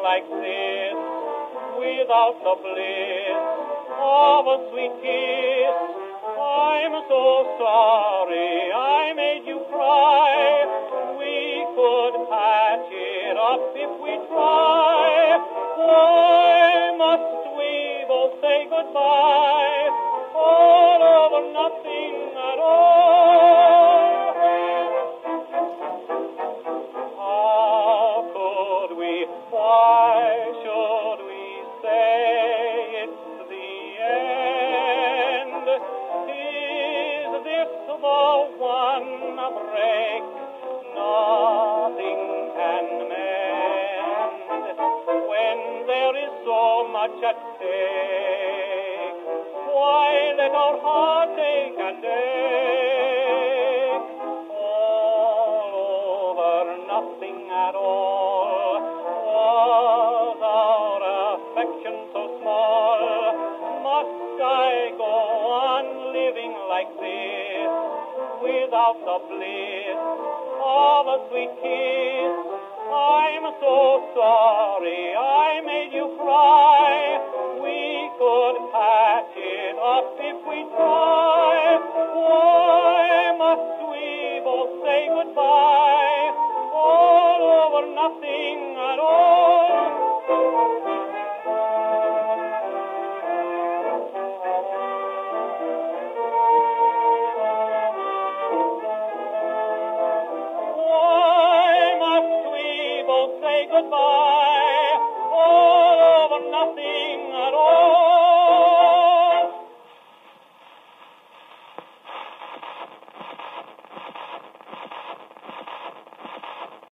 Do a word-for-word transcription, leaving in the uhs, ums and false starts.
like this without the bliss of a sweet kiss. I'm so sorry I made you cry. We could patch it up if we try. Why must we both say goodbye? All over nothing at all. How could we? Why should we say it's the end? Is this the one break nothing can mend? When there is so much at stake, why let our heart ache and ache? All over nothing at all. Was our affection so small? Must I go on living like this without the bliss of a sweet kiss? I'm so sorry I made you cry. We could patch it up if we try. Why must we both say goodbye? All over nothing at all. Why must we both say goodbye?